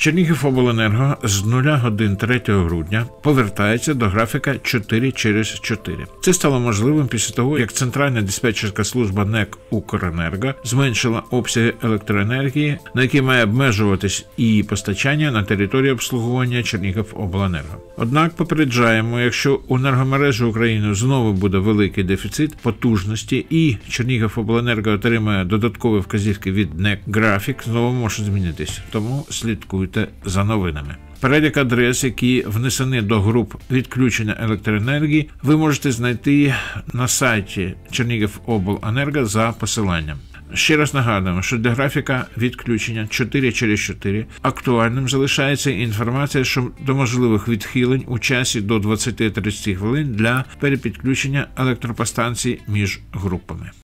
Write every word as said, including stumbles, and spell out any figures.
Чернігівобленерго з нуля годин третього грудня повертається до графіка чотири через чотири. Це стало можливим після того, як Центральна диспетчерська служба НЕК «Укренерго» зменшила обсяги електроенергії, на які має обмежуватись і постачання на території обслуговування Чернігівобленерго. Однак попереджаємо, якщо у енергомережі України знову буде великий дефіцит потужності і Чернігівобленерго отримає додаткові вказівки від НЕК, графік знову може змінитись, тому слідкуйте за новинами. Перелік адрес, які внесені до груп відключення електроенергії, ви можете знайти на сайті Чернігівобленерго за посиланням. Ще раз нагадуємо, що для графіка відключення чотири через чотири актуальним залишається інформація щодо можливих відхилень у часі до двадцяти тридцяти хвилин для перепідключення електропостанцій між групами.